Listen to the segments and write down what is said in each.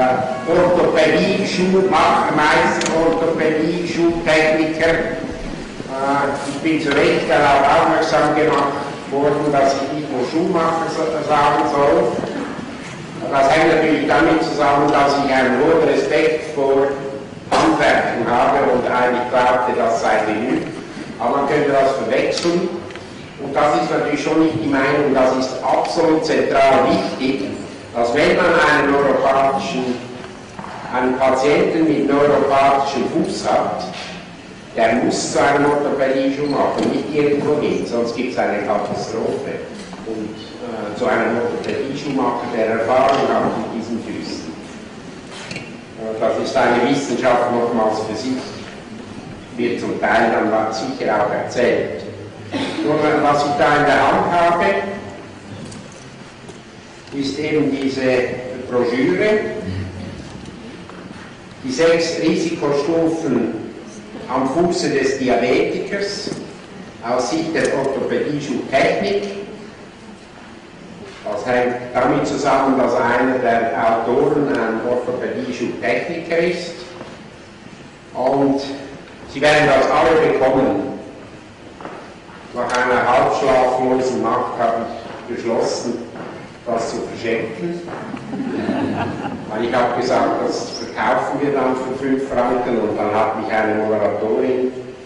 Orthopädie, Schuhmeister, Orthopädie, Schuhtechniker. Ich bin zu Recht darauf aufmerksam gemacht worden, dass ich nicht nur Schuhmacher sagen soll. Das hängt natürlich damit zusammen, dass ich einen hohen Respekt vor Handwerken habe und eigentlich glaubte, das sei genug. Aber man könnte das verwechseln. Und das ist natürlich schon nicht die Meinung, das ist absolut zentral wichtig, dass wenn man einen Patienten mit neuropathischem Fuß hat, der muss zu einem Orthopädie-Schuh machen, nicht irgendwo hin, sonst gibt es eine Katastrophe. Und zu einem Orthopädie-Schuhmacher, der Erfahrung hat mit diesen Füßen. Das ist eine Wissenschaft nochmals für sich, wird zum Teil dann sicher auch erzählt. Nur was ich da in der Hand habe, ist eben diese Broschüre, die 6 Risikostufen am Fuße des Diabetikers aus Sicht der Orthopädie-Schuhtechnik. Das hängt damit zusammen, dass einer der Autoren ein Orthopädie-Schuhtechniker ist. Und Sie werden das alle bekommen. Nach einer halbschlaflosen Nacht habe ich beschlossen, das zu verschenken. Weil ich habe gesagt, das verkaufen wir dann für 5 Franken, und dann hat mich eine Moderatorin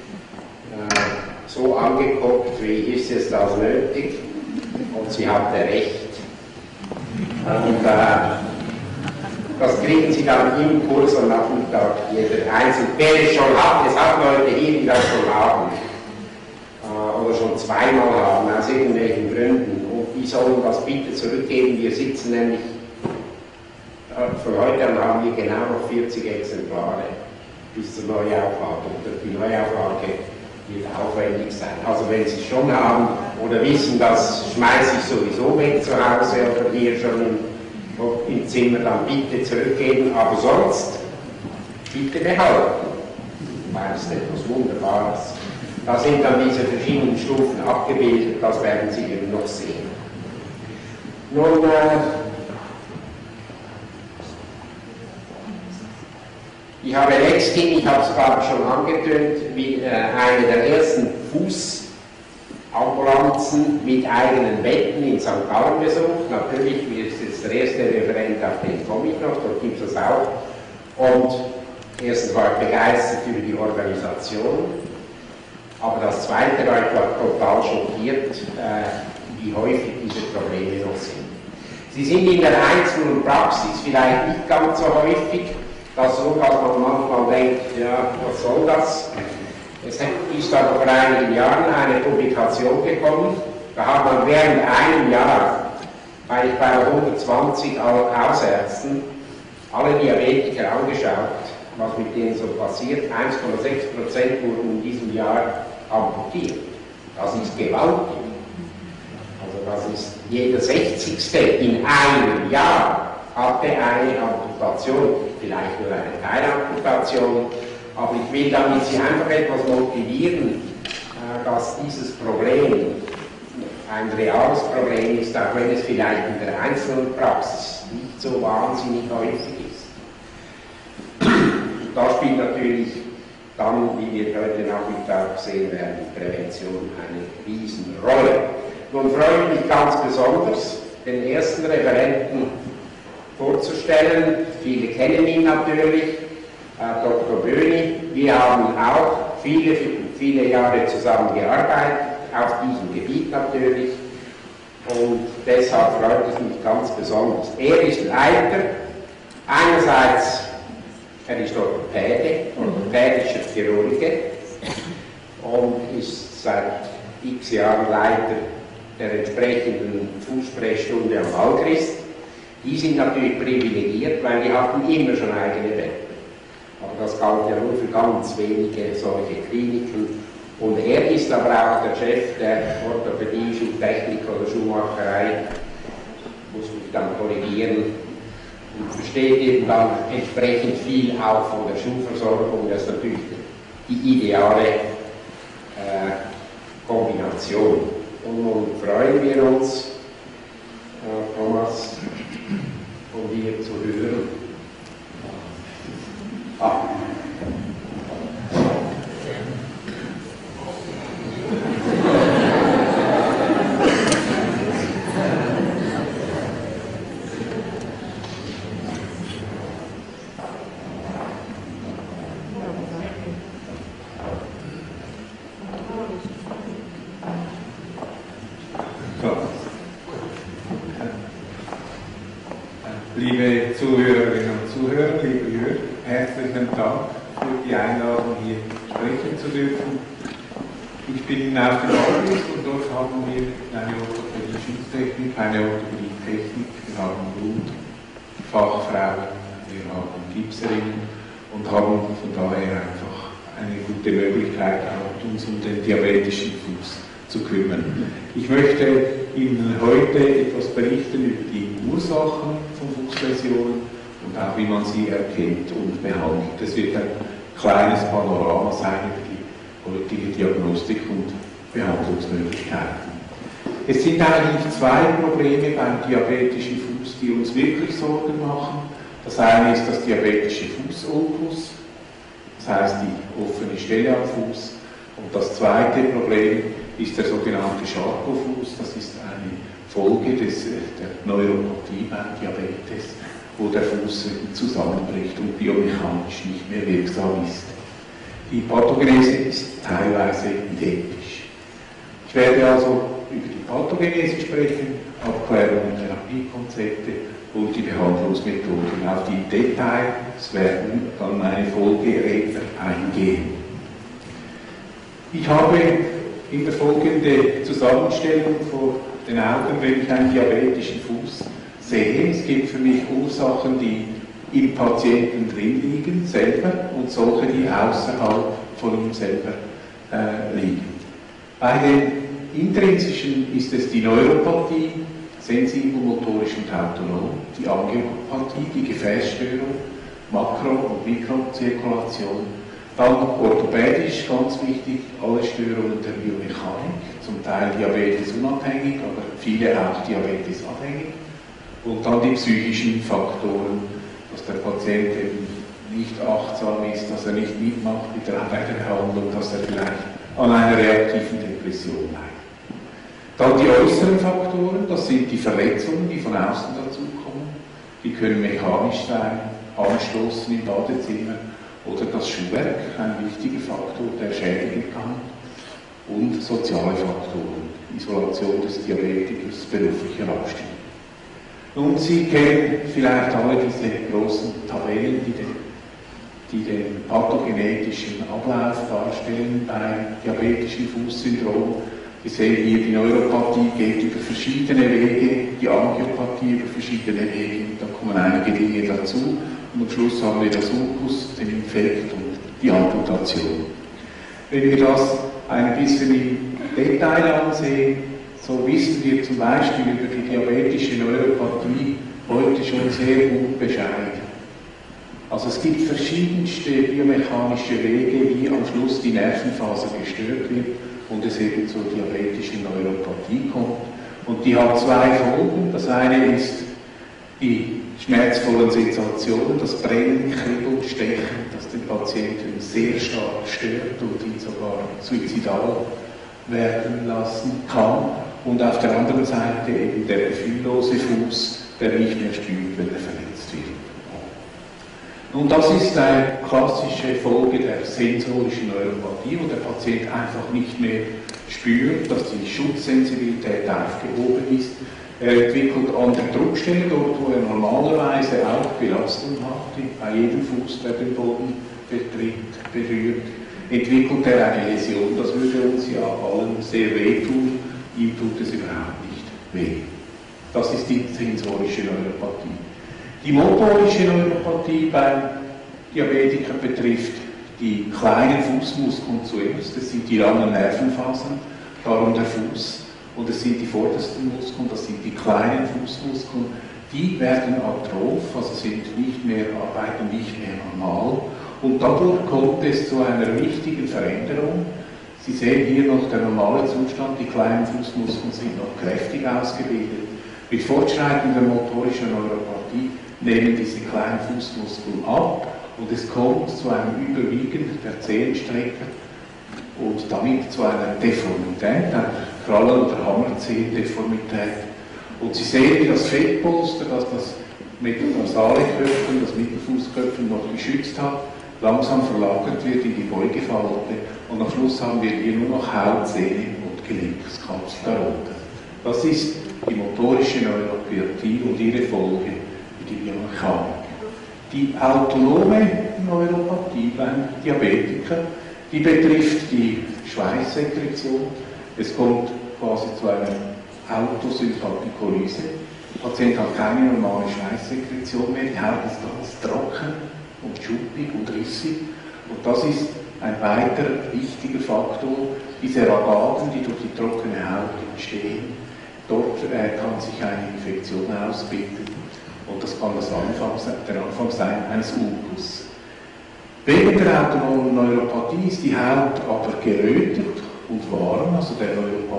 so angeguckt, wie ist es das nötig? Und sie hatte recht. Und das kriegen Sie dann im Kurs am Nachmittag jeder einzeln. Wer es schon hat, es hat Leute hier, die das schon haben. Oder schon zweimal haben, aus irgendwelchen Gründen. Und die sollen das bitte zurückgeben. Wir sitzen nämlich, von heute an haben wir genau noch 40 Exemplare bis zur Neuauflage. Und die Neuauflage wird aufwendig sein. Also wenn Sie es schon haben oder wissen, das schmeiße ich sowieso weg zu Hause oder hier schon im Zimmer, dann bitte zurückgeben, aber sonst bitte behalten, weil es etwas Wunderbares. Da sind dann diese verschiedenen Stufen abgebildet, das werden Sie eben noch sehen. Nun, ich habe letzthin, ich habe es gerade schon angetönt, eine der ersten Fußambulanzen mit eigenen Betten in St. Gallen besucht. Natürlich ist jetzt der erste Referent, auf den komme ich noch, dort gibt es das auch. Und erstens war ich begeistert über die Organisation, aber das zweite war, ich war total schockiert, wie häufig diese Probleme noch sind. Sie sind in der einzelnen Praxis vielleicht nicht ganz so häufig, dass man manchmal denkt, ja, was soll das? Es ist dann vor einigen Jahren eine Publikation gekommen, da hat man während einem Jahr bei 120 Hausärzten alle Diabetiker angeschaut, was mit denen so passiert. 1,6% wurden in diesem Jahr amputiert. Das ist gewaltig. Also das ist jeder 60. in einem Jahr hatte eine Amputation, vielleicht nur eine Teilamputation, aber ich will damit Sie einfach etwas motivieren, dass dieses Problem ein reales Problem ist, auch wenn es vielleicht in der einzelnen Praxis nicht so wahnsinnig häufig ist. Da spielt natürlich dann, wie wir heute Nachmittag sehen werden, die Prävention eine Riesenrolle. Nun freue ich mich ganz besonders, den ersten Referenten vorzustellen. Viele kennen ihn natürlich, Dr. Böhni. Wir haben auch viele Jahre zusammengearbeitet, auf diesem Gebiet natürlich. Und deshalb freut es mich ganz besonders. Er ist Leiter, einerseits, er ist orthopädischer Chirurge und ist seit x Jahren Leiter der entsprechenden Fußsprechstunde am Wallchrist. Die sind natürlich privilegiert, weil die hatten immer schon eigene Betten. Aber das galt ja nur für ganz wenige solche Kliniken. Und er ist aber auch der Chef der Orthopädie, Schuhtechnik oder Schuhmacherei, muss mich dann korrigieren, und versteht eben dann entsprechend viel auch von der Schuhversorgung. Das ist natürlich die ideale Kombination. Und nun freuen wir uns, Thomas, von dir zu hören, Vorsitzender, lieber Jörg, herzlichen Dank für die Einladung, hier sprechen zu dürfen. Ich bin auf dem Abschluss und dort haben wir eine Orthopädie-Schutztechnik, eine Orthopädie-Technik, wir haben Blutfachfrauen, wir haben Gipserinnen und haben von daher einfach eine gute Möglichkeit, uns um den diabetischen Fuß zu kümmern. Ich möchte Ihnen heute etwas berichten über die Ursachen von Fußläsionen und auch wie man sie erkennt und behandelt. Es wird ein kleines Panorama sein über die heutige Diagnostik und Behandlungsmöglichkeiten. Es sind eigentlich zwei Probleme beim diabetischen Fuß, die uns wirklich Sorgen machen. Das eine ist das diabetische Fußulkus, das heißt die offene Stelle am Fuß. Und das zweite Problem ist der sogenannte Charcot-Fuß. Das ist eine Folge der Neuropathie beim Diabetes, wo der Fuß zusammenbricht und biomechanisch nicht mehr wirksam ist. Die Pathogenese ist teilweise identisch. Ich werde also über die Pathogenese sprechen, Abklärung und Therapiekonzepte und die Behandlungsmethoden. Auf die Details werden dann meine Folgeredner eingehen. Ich habe in der folgenden Zusammenstellung vor den Augen, wenn ich einen diabetischen Fuß sehe. Es gibt für mich Ursachen, die im Patienten drin liegen, selber, und solche, die außerhalb von ihm selber liegen. Bei den intrinsischen ist es die Neuropathie, sensibel-motorisch und autonom, die Angiopathie, die Gefäßstörung, Makro- und Mikrozirkulation. Dann orthopädisch, ganz wichtig, alle Störungen der Biomechanik, zum Teil diabetesunabhängig, aber viele auch diabetesabhängig. Und dann die psychischen Faktoren, dass der Patient eben nicht achtsam ist, dass er nicht mitmacht mit der Behandlung, dass er vielleicht an einer reaktiven Depression leidet. Dann die äußeren Faktoren, das sind die Verletzungen, die von außen dazukommen. Die können mechanisch sein, Anstoßen im Badezimmer, oder das Schuhwerk, ein wichtiger Faktor, der schädigen kann, und soziale Faktoren, Isolation des Diabetikers, beruflicher Abstieg. Nun, Sie kennen vielleicht alle diese großen Tabellen, die den pathogenetischen Ablauf darstellen beim diabetischen Fußsyndrom. Sie sehen hier, die Neuropathie geht über verschiedene Wege, die Angiopathie über verschiedene Wege, da kommen einige Dinge dazu. Und am Schluss haben wir das Ulkus, den Infekt und die Amputation. Wenn wir das ein bisschen im Detail ansehen, so wissen wir zum Beispiel über die diabetische Neuropathie heute schon sehr gut Bescheid. Also es gibt verschiedenste biomechanische Wege, wie am Schluss die Nervenfaser gestört wird und es eben zur diabetischen Neuropathie kommt. Und die hat zwei Folgen. Das eine ist die schmerzvollen Sensationen, das Brennen, Kribbeln, Stechen, das den Patienten sehr stark stört und ihn sogar suizidal werden lassen kann. Und auf der anderen Seite eben der gefühllose Fuß, der nicht mehr spürt, wenn er verletzt wird. Nun, das ist eine klassische Folge der sensorischen Neuropathie, wo der Patient einfach nicht mehr spürt, dass die Schutzsensibilität aufgehoben ist. Er entwickelt an der Druckstelle, dort wo er normalerweise auch Belastung hat, bei jedem Fuß, der den Boden berührt, entwickelt er eine Läsion. Das würde uns ja allen sehr wehtun, ihm tut es überhaupt nicht weh. Das ist die sensorische Neuropathie. Die motorische Neuropathie beim Diabetiker betrifft die kleinen Fußmuskeln zuerst, das sind die langen Nervenfasern, darum der Fuß. Und es sind die vordersten Muskeln, das sind die kleinen Fußmuskeln, die werden atroph, also arbeiten nicht mehr normal. Und dadurch kommt es zu einer wichtigen Veränderung. Sie sehen hier noch der normale Zustand, die kleinen Fußmuskeln sind noch kräftig ausgebildet. Mit fortschreitender motorischer Neuropathie nehmen diese kleinen Fußmuskeln ab und es kommt zu einem Überwiegen der Zehenstrecker und damit zu einer Deformität, einer Krallen- oder Hammerzehendeformität. Und Sie sehen, wie das Fettpolster, das metatarsale Köpfen, das Mittelfußköpfen noch geschützt hat, langsam verlagert wird in die Beugefalte und am Schluss haben wir hier nur noch Haut, Sehne und Gelenkskapsel darunter. Das ist die motorische Neuropathie und ihre Folge, die Biomechanik. Die autonome Neuropathie beim Diabetiker, die betrifft die Schweißsekretion. Es kommt quasi zu einer Autosympathikolyse. Der Patient hat keine normale Schweißsekretion mehr, die Haut ist ganz trocken und schuppig und rissig. Und das ist ein weiterer wichtiger Faktor, diese Ragaden, die durch die trockene Haut entstehen. Dort kann sich eine Infektion ausbilden und das kann der Anfang sein eines Ulkus. Wegen der autonomen Neuropathie ist die Haut aber gerötet und warm, also der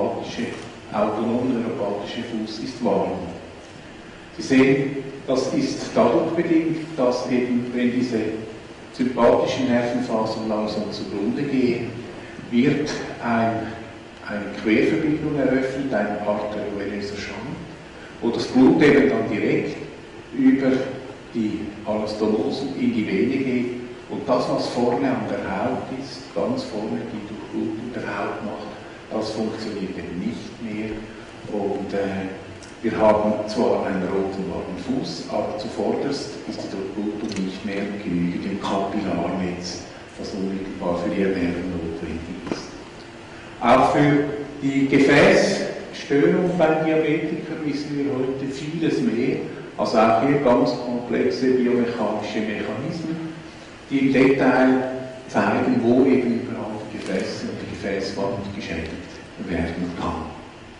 autonome neuropathische Fuß ist warm. Sie sehen, das ist dadurch bedingt, dass eben, wenn diese sympathischen Nervenfasern langsam zugrunde gehen, wird eine Querverbindung eröffnet, ein arteriöser Schrank, wo das Blut eben dann direkt über die Anastomosen in die Vene geht und das, was vorne an der Haut ist, ganz vorne die Durchblutung der Haut macht, das funktioniert eben nicht mehr und wir haben zwar einen roten warmen Fuß, aber zuvorderst ist die Durchblutung nicht mehr genügend im Kapillarnetz, das unmittelbar für die Ernährung notwendig ist. Auch für die Gefäßstörung beim Diabetiker wissen wir heute vieles mehr, also auch hier ganz komplexe biomechanische Mechanismen, die im Detail zeigen, wo eben überall die Gefäße und die Gefäßwand geschädigt werden kann.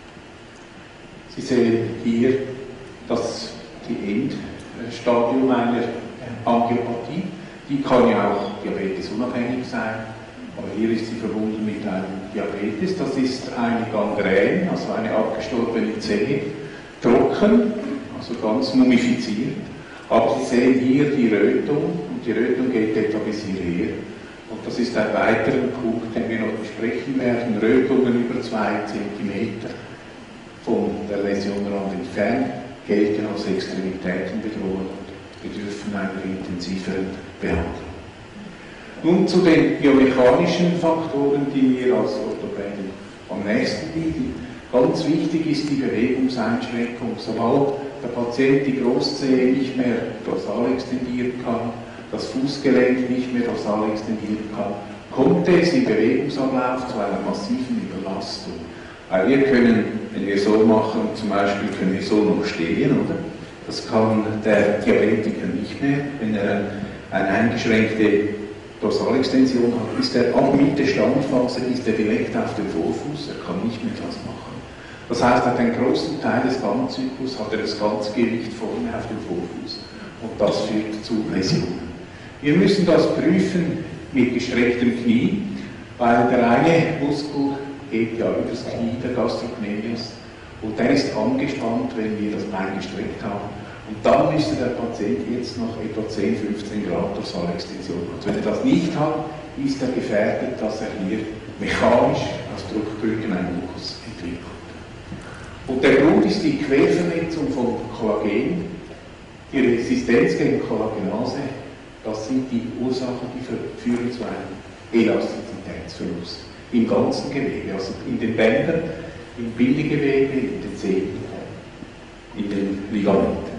Sie sehen hier die Endstadium einer Angiopathie. Die kann ja auch diabetesunabhängig sein, aber hier ist sie verbunden mit einem Diabetes. Das ist eine Gangrän, also eine abgestorbene Zelle, trocken, also ganz mumifiziert. Aber Sie sehen hier die Rötung, und die Rötung geht etwa bis hierher. Und das ist ein weiterer Punkt, den wir noch besprechen werden. Rötungen über 2 cm von der Läsionrand entfernt gelten als Extremitätenbedrohung und bedürfen einer intensiveren Behandlung. Nun zu den biomechanischen Faktoren, die mir als Orthopäden am nächsten liegen. Ganz wichtig ist die Bewegungseinschränkung. Sobald der Patient die Großzehe nicht mehr dorsal extendieren kann, das Fußgelenk nicht mehr dorsal extendieren kann, kommt es im Bewegungsablauf zu einer massiven Überlastung. Weil wir können, wenn wir so machen, zum Beispiel können wir so noch stehen, oder? Das kann der Diabetiker nicht mehr. Wenn er eine eingeschränkte Dorsalextension hat, ist er ab Mitte Standphase, ist er direkt auf dem Vorfuß, er kann nicht mehr das machen. Das heißt, er hat einen großen Teil des Gangzyklus, hat er das Ganzgewicht vorne auf dem Vorfuß und das führt zu Läsionen. Wir müssen das prüfen mit gestrecktem Knie, weil der eine Muskel geht ja über das Knie, der Gastrocnemius, und der ist angespannt, wenn wir das Bein gestreckt haben. Und dann müsste der Patient jetzt noch etwa 10-15 Grad Dorsalextension haben. Wenn er das nicht hat, ist er gefährdet, dass er hier mechanisch aus Druckdrücken einen Ulkus entwickelt. Und der Grund ist die Quervernetzung von Kollagen, die Resistenz gegen Kollagenase. Das sind die Ursachen, die führen zu einem Elastizitätsverlust im ganzen Gewebe, also in den Bändern, im Bindegewebe, in den Zähnen, in den Ligamenten.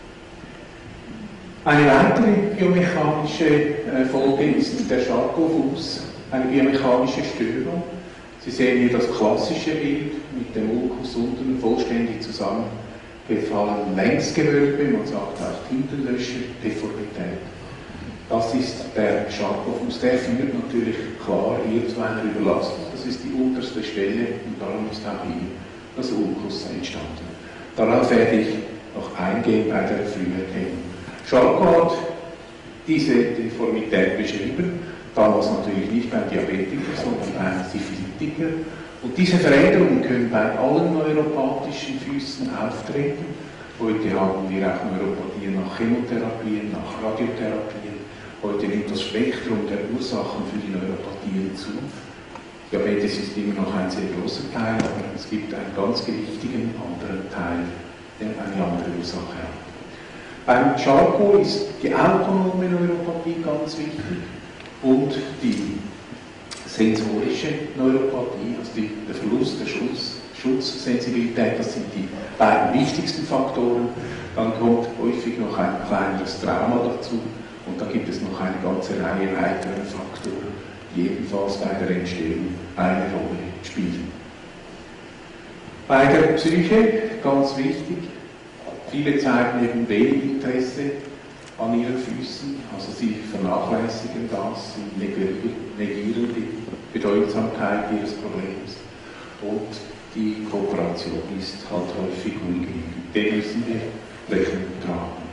Eine weitere biomechanische Folge ist der Charcot-Fuß, eine biomechanische Störung. Sie sehen hier das klassische Bild mit dem Ulkus unten vollständig zusammengefallen Längsgewölbe, man sagt auch Tintenlöscher, Deformität. Das ist der Charcot-Fuß, der führt natürlich klar hier zu einer Überlastung. Das ist die unterste Stelle und darum ist auch hier das Ulkus entstanden. Darauf werde ich noch eingehen bei der Früherkennung. Charcot hat diese Deformität beschrieben, damals natürlich nicht beim Diabetiker, sondern beim Syphilitiker. Und diese Veränderungen können bei allen neuropathischen Füßen auftreten. Heute haben wir auch Neuropathien nach Chemotherapien, nach Radiotherapien. Heute nimmt das Spektrum der Ursachen für die Neuropathien zu. Diabetes ist immer noch ein sehr großer Teil, aber es gibt einen ganz gewichtigen anderen Teil, der eine andere Ursache hat. Beim Charcot ist die autonome Neuropathie ganz wichtig und die sensorische Neuropathie, also der Verlust der Schutzsensibilität, das sind die beiden wichtigsten Faktoren. Dann kommt häufig noch ein kleineres Trauma dazu Und da gibt es noch eine ganze Reihe weiterer Faktoren, die ebenfalls bei der Entstehung eine Rolle spielen. Bei der Psyche, ganz wichtig, viele zeigen eben wenig Interesse an ihren Füßen, also sie vernachlässigen das, sie negieren die Bedeutsamkeit ihres Problems und die Kooperation ist halt häufig ungenügend. Dem müssen wir Rechnung tragen.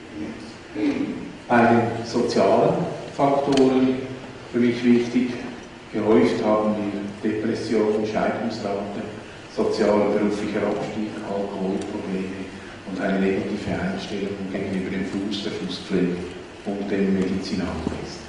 Bei den sozialen Faktoren, für mich wichtig, gehäuft haben wir Depressionen, Scheidungsrate, sozialer beruflicher Abstieg, Alkoholprobleme und eine negative Einstellung gegenüber dem Fuß, der Fußpflege und dem Medizinalwesen.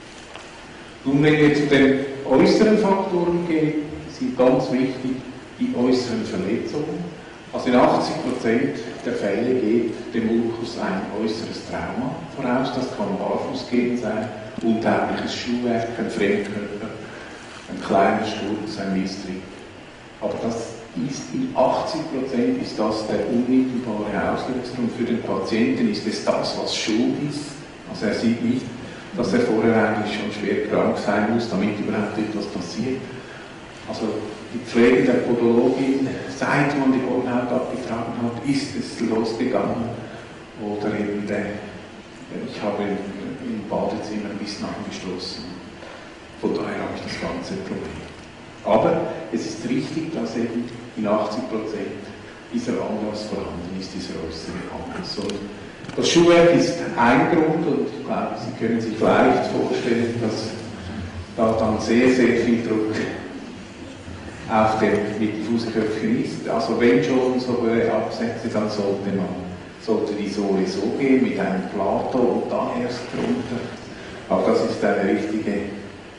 Nun, wenn wir zu den äußeren Faktoren gehen, sind ganz wichtig die äußeren Verletzungen. Also in 80% der Fälle geht dem Ulkus ein äußeres Trauma voraus. Das kann Barfußgehen sein, untaugliches Schuhwerk, ein Fremdkörper, ein kleiner Sturz, ein Misstritt. Aber das ist in 80% ist das der unmittelbare Auslöser und für den Patienten ist es das, was schuld ist. Also er sieht nicht, dass er vorher eigentlich schon schwer krank sein muss, damit überhaupt etwas passiert. Also die Pflege der Podologin, seit man die Hornhaut abgetragen hat, ist es losgegangen. Oder eben ich habe im Badezimmer ein bisschen angestoßen. Von daher habe ich das ganze Problem. Aber es ist richtig, dass eben in 80% dieser Anlass vorhanden ist, dieser äußere Anlass. Und das Schuhwerk ist ein Grund und ich glaube, Sie können sich leicht vorstellen, dass da dann sehr, sehr viel Druck auf dem Mittelfußköpfchen ist. Also wenn schon so hohe Absätze, dann sollte die Sohle so gehen, mit einem Plateau und dann erst runter. Aber das ist eine richtige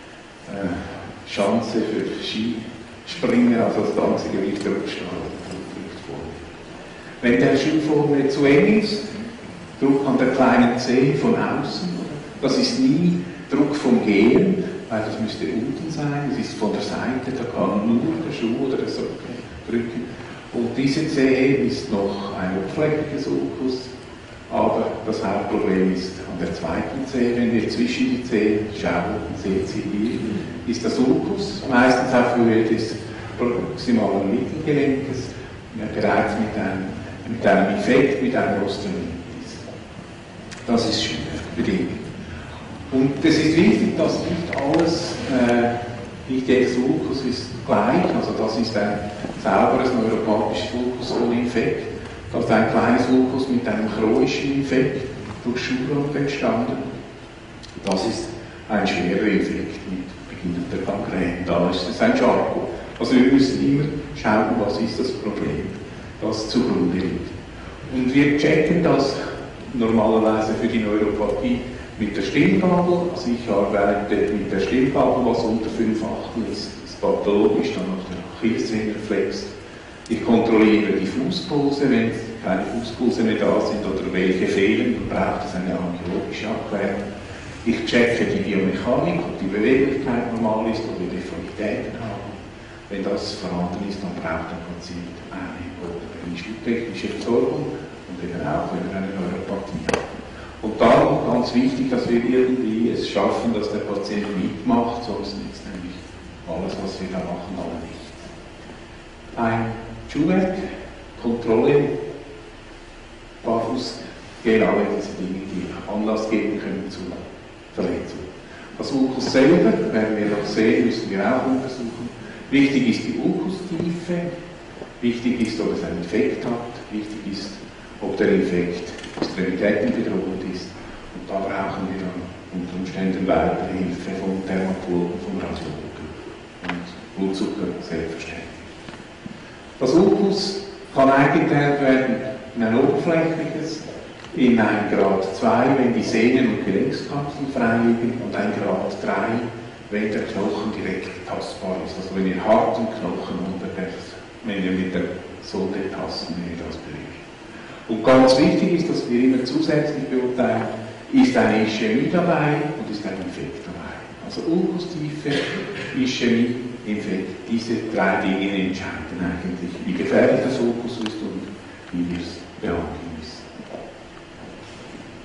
Chance für Skispringer, also das ganze Gewicht der Rückstrahlung drückt vor. Wenn der Schuh vorne zu eng ist, Druck an der kleinen Zehe von außen, das ist nie Druck vom Gehen, weil das müsste unten sein, das ist von der Seite, da kann nur der Schuh oder der Socke drücken. Und diese Zehe ist noch ein oberflächliches Ulkus, aber das Hauptproblem ist an der zweiten Zehe, wenn wir zwischen die Zehen schauen, seht ihr hier, ist das Ulkus, meistens auf Höhe des proximalen Mittelgelenkes, bereits mit einem Effekt, mit einem Osteomitis. Das ist bedingt. Und es ist wichtig, dass nicht alles, nicht jedes Ulkus ist gleich, also das ist ein sauberes neuropathisches Ulkus ohne Infekt, das ist ein kleines Ulkus mit einem chronischen Infekt durch Schulung entstanden. Das ist ein schwerer Infekt mit beginnender Gangrän, da ist es ein Charcot. Also wir müssen immer schauen, was ist das Problem, das zugrunde liegt. Und wir checken das normalerweise für die Neuropathie mit der Stimmgabel, also ich arbeite mit der Stimmgabel, was unter 5 Achtel ist pathologisch, dann noch der Achillessehnenreflex. Ich kontrolliere die Fußpulse, wenn keine Fußpulse mehr da sind oder welche fehlen, dann braucht es eine angiologische Abklärung. Ich checke die Biomechanik, ob die Beweglichkeit normal ist, ob wir Deformitäten haben. Wenn das vorhanden ist, dann braucht der Patient eine stuhltechnische Versorgung und eben auch, wenn er eine Neuropathie hat. Und darum ganz wichtig, dass wir irgendwie es schaffen, dass der Patient mitmacht, sonst nützt nämlich alles, was wir da machen, alle nicht. Ein Schuhwerk, Kontrolle, Barfuß, gehen alle diese Dinge, die Anlass geben können zu Verletzungen. Das Ulkus selber, werden wir noch sehen, müssen wir auch untersuchen. Wichtig ist die Ulkustiefe, wichtig ist, ob es einen Infekt hat, wichtig ist, ob der Infekt Extremitäten bedroht ist. Und da brauchen wir dann unter Umständen weitere Hilfe vom Dermatologen, vom Radiologen und Blutzucker selbstverständlich. Das Ulkus kann eingeteilt werden in ein oberflächliches, in ein Grad 2, wenn die Sehnen und Gelenkskapseln frei liegen, und ein Grad 3, wenn der Knochen direkt tastbar ist. Also wenn wir harten Knochen wenn wir mit der Sohle tasten, wenn wir das bewegen. Und ganz wichtig ist, dass wir immer zusätzlich beurteilen, ist eine Ischämie dabei und ist ein Infekt dabei. Also Ulkustiefe, Ischämie, Infekt, diese 3 Dinge entscheiden eigentlich, wie gefährlich das Ulkus ist und wie wir es behandeln müssen.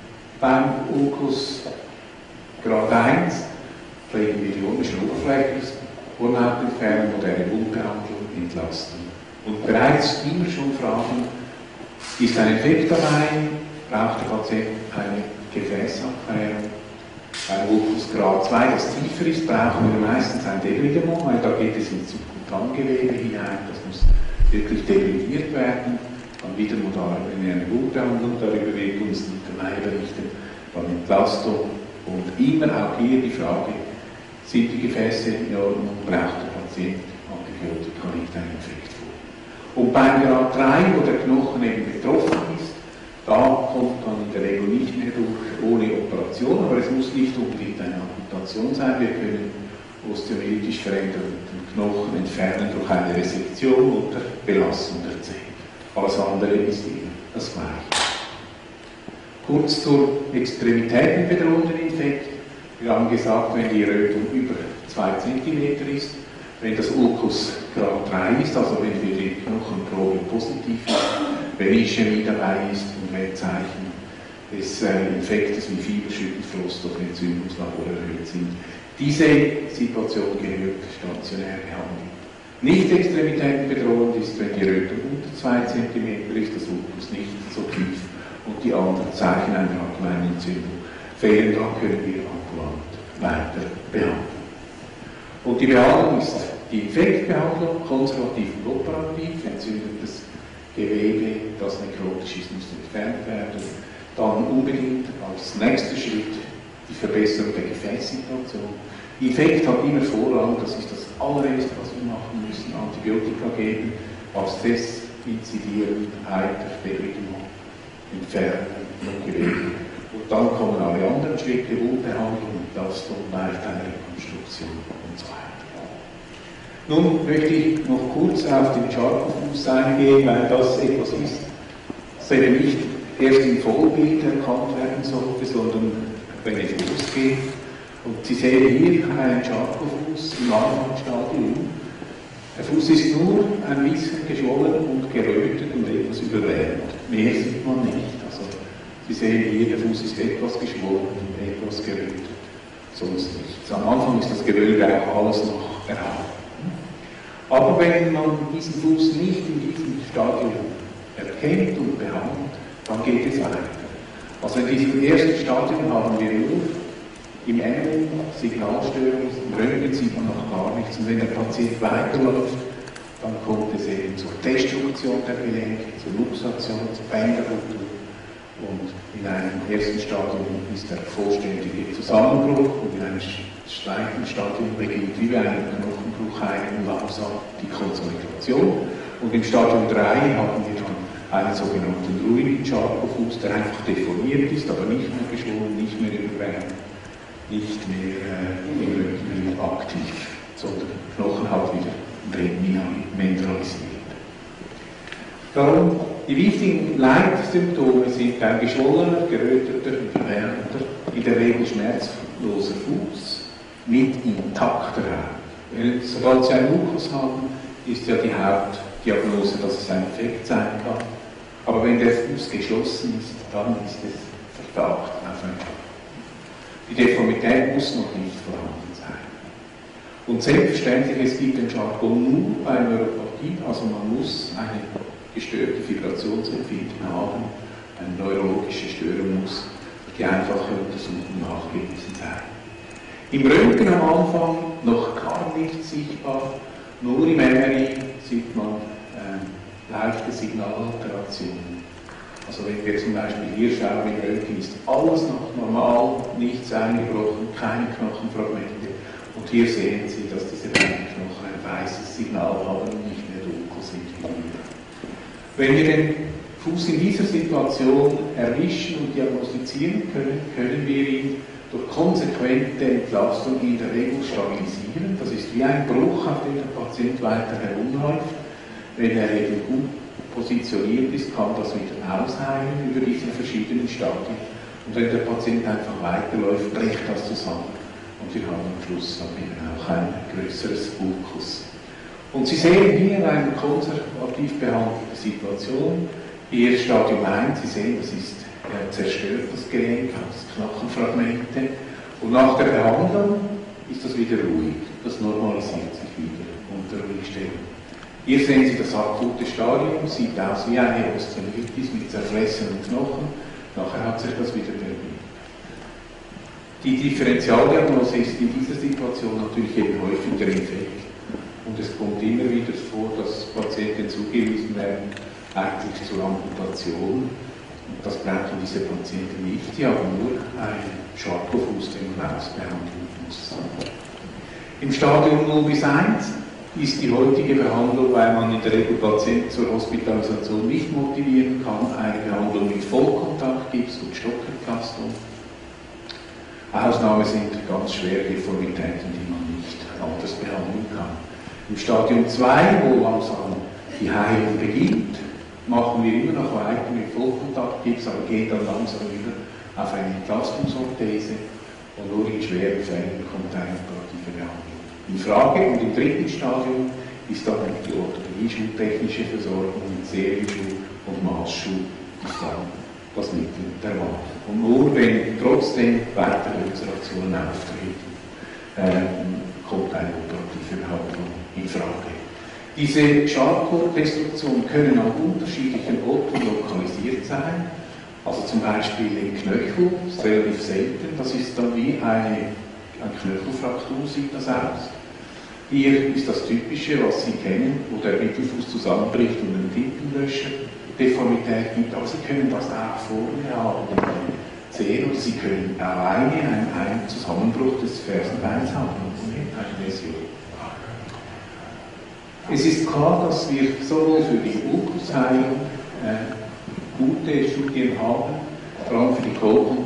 Beim Ulkus Grad 1 pflegen wir ionische Oberfläche, Hornhaut entfernen, moderne Wundbehandlung, Entlastung. Und bereits immer schon fragen, ist ein Infekt dabei, braucht der Patient eine Gefäßabklärung? Bei Ulkus Grad 2, das tiefer ist, brauchen wir meistens ein Debridement, weil da geht es ins Subkutangewebe hinein, das muss wirklich debridiert werden. Dann wieder modal in eine Wundbehandlung, darüber wird uns der Mai berichten, dann Entlastung und immer auch hier die Frage, sind die Gefäße in Ordnung, braucht der Patient Antibiotika, liegt ein Infekt vor. Und beim Grad 3, wo der Knochen eben betroffen ist, da kommt man in der Regel nicht mehr durch ohne Operation, aber es muss nicht unbedingt eine Amputation sein. Wir können osteomyelisch veränderten Knochen entfernen durch eine Resektion unter Belastung der Zähne. Alles andere ist eben das Gleiche. Kurz zur extremitätenbedrohenden Infekt. Wir haben gesagt, wenn die Rötung über 2 cm ist, wenn das Ulkus Grad 3 ist, also wenn wir die Knochenprobe positiv ist, wenn Ischämie dabei ist und wenn Zeichen des Infektes wie Fieber, Schüttelfrost oder Entzündungslabor erhöht sind. Diese Situation gehört stationär behandelt. Nicht extremitätenbedrohend ist, wenn die Rötung unter 2 cm ist, das Ulkus nicht so tief und die anderen Zeichen einer allgemeinen Entzündung fehlen, dann können wir ambulant weiter behandeln. Und die Behandlung ist die Infektbehandlung, konservativ und operativ, entzündetes Gewebe, das nekrotisch ist, muss entfernt werden. Dann unbedingt als nächster Schritt die Verbesserung der Gefäßsituation. Infekt hat immer Vorrang, das ist das allererste, was wir machen müssen, Antibiotika geben, Abszess inzidieren, Eiter, Debridement, entfernen, Gewebe. Und dann kommen alle anderen Schritte, Wundbehandlung, Entlastung, leicht eine Rekonstruktion und so weiter. Nun möchte ich noch kurz auf den Charcot-Fuß eingehen, weil das etwas ist, das eben nicht erst im Vollbild erkannt werden sollte, sondern wenn es losgeht. Und Sie sehen hier einen Charcot-Fuß im Anfangsstadium. Der Fuß ist nur ein bisschen geschwollen und gerötet und etwas überwärmt. Mehr sieht man nicht. Also Sie sehen hier, der Fuß ist etwas geschwollen und etwas gerötet. Sonst nichts. Am Anfang ist das Gewölbe auch alles noch erhalten. Aber wenn man diesen Fuß nicht in diesem Stadium erkennt und behandelt, dann geht es weiter. Also in diesem ersten Stadium haben wir nur im MRI Signalstörungen, im Röntgen sieht man noch gar nichts. Und wenn der Patient weiterläuft, dann kommt es eben zur Destruktion der Gelenke, zur Luxation, zur Bänderruptur. Und in einem ersten Stadium ist der vollständige Zusammenbruch und in einem zweiten Stadium beginnt wie bei einem Knochenbruch langsam die Konsolidation. Und im Stadium 3 haben wir dann einen sogenannten ruhigen Charcot-Fuß, der einfach deformiert ist, aber nicht mehr geschwollen, nicht mehr überwärmt, nicht mehr im Röntgen aktiv, sondern Knochenhaut wieder remineralisiert. Darum, die wichtigen Leitsymptome sind ein geschwollener, geröteter, verwärmter, in der Regel schmerzloser Fuß mit intakter Haut. Sobald Sie einen Ulkus haben, ist ja die Hautdiagnose, dass es ein Infekt sein kann. Aber wenn der Fuß geschlossen ist, dann ist es Verdacht auf ein Infekt. Die Deformität muss noch nicht vorhanden sein. Und selbstverständlich, es gibt den Charcot nur bei Neuropathie, also man muss eine gestörte Vibrationsempfinden haben, eine neurologische Störung muss die einfache Untersuchung nachgewiesen sein. Im Röntgen am Anfang noch gar nicht sichtbar, nur im MRI sieht man leichte Signalalterationen. Also wenn wir zum Beispiel hier schauen, im Röntgen ist alles noch normal, nichts eingebrochen, keine Knochenfragmente. Und hier sehen Sie, dass diese beiden Knochen ein weißes Signal haben und nicht mehr dunkel sind wie hier. Wenn wir den Fuß in dieser Situation erwischen und diagnostizieren können, können wir ihn durch konsequente Entlastung in der Regel stabilisieren. Das ist wie ein Bruch, auf dem der Patient weiter herumläuft. Wenn er eben gut positioniert ist, kann das wieder ausheilen über diese verschiedenen Stadien. Und wenn der Patient einfach weiterläuft, bricht das zusammen. Und wir haben am Schluss dann eben auch ein größeres Ulkus. Und Sie sehen hier eine konservativ behandelte Situation. Hier Stadium 1, Sie sehen, das ist Er zerstört das Gelenk aus Knochenfragmente und nach der Behandlung ist das wieder ruhig. Das normalisiert sich wieder unter Ruhigstellung. Hier sehen Sie das akute Stadium, sieht aus wie eine Osteomitis mit zerfressenen Knochen. Nachher hat sich das wieder beruhigt. Die Differentialdiagnose ist in dieser Situation natürlich eben häufig der Infekt. Und es kommt immer wieder vor, dass Patienten zugewiesen werden, eigentlich zur Amputation. Und das brauchen diese Patienten nicht. Die haben nur einen Charcot-Fuß, den man ausbehandeln muss. Im Stadium 0 bis 1 ist die heutige Behandlung, weil man in der Regel Patienten zur Hospitalisation nicht motivieren kann, eine Behandlung mit Vollkontaktgips und Stockentlastung. Ausnahme sind ganz schwere Deformitäten, die man nicht anders behandeln kann. Im Stadium 2, wo langsam die Heilung beginnt, machen wir immer noch weiter mit Vollkontaktgips, aber gehen dann langsam über auf eine Entlastungsorthese und nur in schweren Fällen kommt eine operative Behandlung in Frage. Und im dritten Stadium ist dann die orthopädie-schuhtechnische Versorgung mit Serienschuh und Maßschuh ist dann das Mittel der Wahl. Und nur wenn trotzdem weitere Ulcerationen auftreten, kommt eine operative Behandlung in Frage. Diese Charcot-Destruktionen können an unterschiedlichen Orten lokalisiert sein, also zum Beispiel im Knöchel, das ist relativ selten, das ist dann wie eine Knöchelfraktur, sieht das aus. Hier ist das Typische, was Sie kennen, wo der Mittelfuß zusammenbricht und einen Tintenlöscher Deformität gibt, aber Sie können das auch vorne haben, sehen, und Sie können alleine einen Zusammenbruch des Fersenbeins haben, eine Läsion. Es ist klar, dass wir sowohl für die Ulkusheilung gute Studien haben, vor allem für die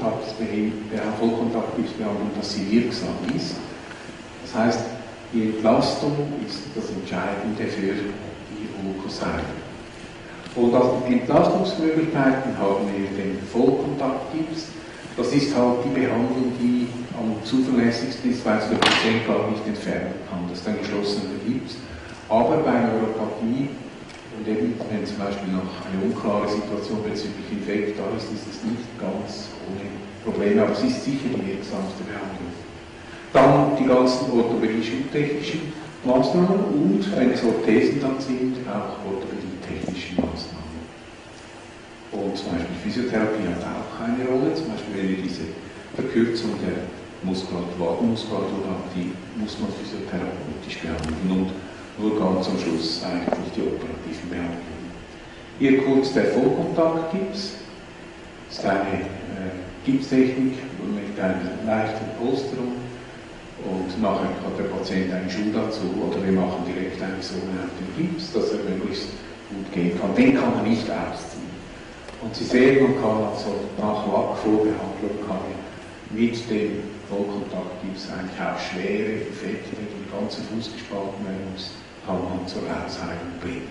Vollkontaktgipsbehandlung, dass sie wirksam ist. Das heißt, die Entlastung ist das Entscheidende für die Ulkusheilung. Und als Entlastungsmöglichkeiten haben wir den Vollkontaktgips. Das ist halt die Behandlung, die am zuverlässigsten ist, weil es der Patient gar nicht entfernen kann. Das ist ein geschlossener Gips. Aber bei Neuropathie und eben, wenn zum Beispiel noch eine unklare Situation bezüglich Infekt da ist, ist es nicht ganz ohne Probleme, aber es ist sicher die wirksamste Behandlung. Dann die ganzen orthopädisch-technischen Maßnahmen und, wenn es Orthesen dann sind, auch orthopädie-technische Maßnahmen. Und zum Beispiel Physiotherapie hat auch eine Rolle, zum Beispiel wenn wir diese Verkürzung der Wadenmuskulatur haben, die muss man physiotherapeutisch behandeln und nur ganz am Schluss eigentlich die operativen Behandlungen. Hier kurz der Vollkontaktgips. Das ist eine Gipstechnik mit einer leichten Polsterung und nachher hat der Patient einen Schuh dazu oder wir machen direkt eine Sohle auf den Gips, dass er möglichst gut gehen kann. Den kann man nicht ausziehen. Und Sie sehen, man kann also nach Lackvorbehandlung mit dem Vollkontaktgips eigentlich auch schwere Effekte, die den ganzen Fuß gespalten werden muss, kann man zur Ausheilung bringen.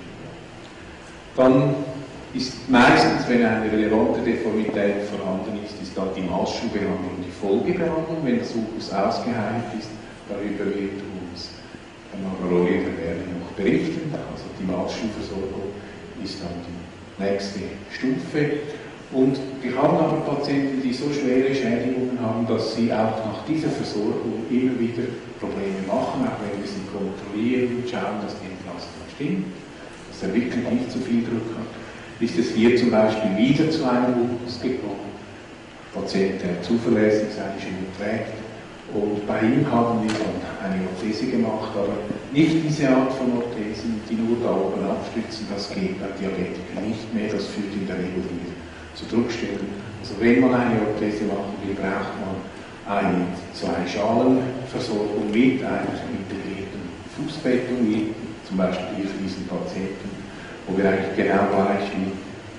Dann ist meistens, wenn eine relevante Deformität vorhanden ist, ist dann die Maßschuhbehandlung die Folgebehandlung, wenn das Ulkus ausgeheilt ist. Darüber wird uns der Margaroli der Werle noch berichten. Also die Maßschuhversorgung ist dann die nächste Stufe. Und wir haben aber Patienten, die so schwere Schädigungen haben, dass sie auch nach dieser Versorgung immer wieder Probleme machen, auch wenn wir sie kontrollieren und schauen, dass die Entlastung stimmt, dass er wirklich nicht zu viel Druck hat. Ist es hier zum Beispiel wieder zu einem Ulkus gekommen, Patient, der zuverlässig seine Schuhe trägt, und bei ihm haben wir dann eine Orthese gemacht, aber nicht diese Art von Orthesen, die nur da oben abstützen, das geht bei Diabetikern nicht mehr, das führt in der Regel wieder zu Druckstellen. Also wenn man eine Orthese machen will, braucht man eine Zwei-Schalen-Versorgung mit einer integrierten Fußbettung, wie zum Beispiel hier für diesen Patienten, wo wir eigentlich genau gleich wie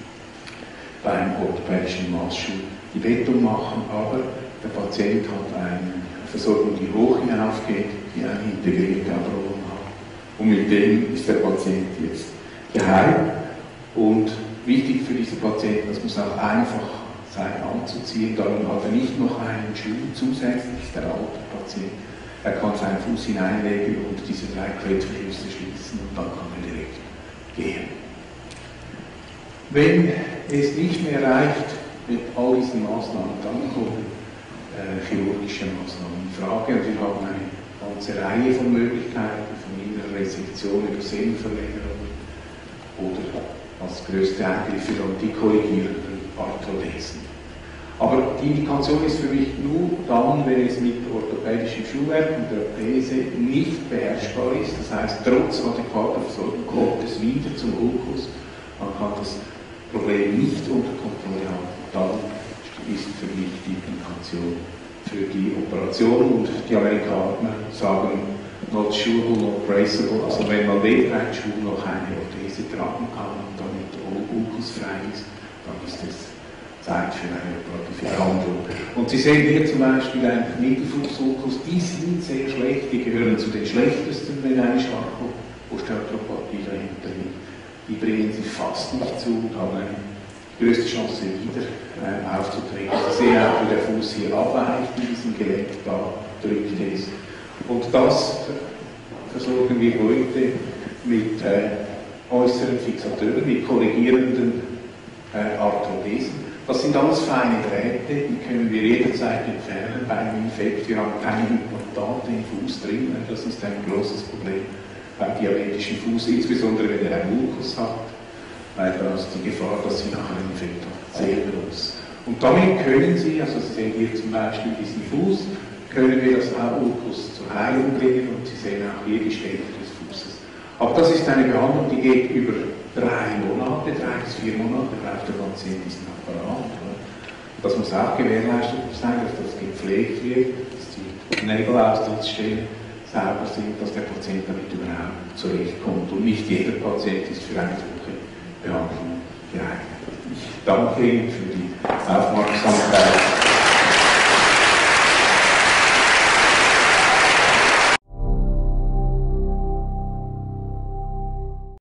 beim orthopädischen Maßschuh die Bettung machen, aber der Patient hat eine Versorgung, die hoch hinaufgeht, die eine integrierte Abrolung hat. Und mit dem ist der Patient jetzt geheilt. Und wichtig für diese Patienten, das muss auch einfach sein anzuziehen, darum hat er nicht noch einen Schuh zusätzlich, der alte Patient. Er kann seinen Fuß hineinlegen und diese 3 Klettverschlüsse schließen und dann kann er direkt gehen. Wenn es nicht mehr reicht, mit all diesen Maßnahmen, dann kommen chirurgische Maßnahmen in Frage. Und wir haben eine ganze Reihe von Möglichkeiten, von innerer Resektion über Sehnenverlängerung oder als größte Eingriffe dann die korrigierenden Arthrodesen. Aber die Indikation ist für mich nur dann, wenn es mit orthopädischem Schuhwerk und der Orthese nicht beherrschbar ist. Das heißt, trotz adäquater Versorgung kommt es wieder zum Ulkus. Man kann das Problem nicht unter Kontrolle haben. Dann ist für mich die Indikation für die Operation. Und die Amerikaner sagen, not sureable, not braceable. Also wenn man weder einen Schuh noch eine Orthese tragen kann und damit ulkusfrei ist, dann ist es Zeit für eine operative Behandlung. Und Sie sehen hier zum Beispiel einen Mittelfußulkus, die sind sehr schlecht, die gehören zu den schlechtesten, wenn eine Charcot-Osteoarthropathie dahinter liegt. Die bringen Sie fast nicht zu und haben eine größte Chance wieder aufzutreten. Sie sehen auch, wie der Fuß hier abweicht in diesem Gelenk, da drückt es. Und das versorgen wir heute mit äußeren Fixateuren, mit korrigierenden Arthrodesen. Das sind alles feine Drähte, die können wir jederzeit entfernen bei einem Infekt. Wir haben keine Implantate im Fuß drin, das ist ein großes Problem beim diabetischen Fuß, insbesondere wenn er einen Ulkus hat, weil da ist die Gefahr, dass Sie nach einem Infekt sehr groß. Und damit können Sie, also Sie sehen hier zum Beispiel diesen Fuß, können wir das Ulkus zur Heilung bringen und Sie sehen auch hier die Stelle des Fußes. Aber das ist eine Behandlung, die geht über 3 Monate, 3 bis 4 Monate braucht der Patient diesen Apparat. Das muss auch gewährleistet sein, dass das gepflegt wird, dass die Nägelaustrittsstellen sauber sind, dass der Patient damit überhaupt zurechtkommt. Und nicht jeder Patient ist für eine solche Behandlung geeignet. Ich danke Ihnen für die Aufmerksamkeit.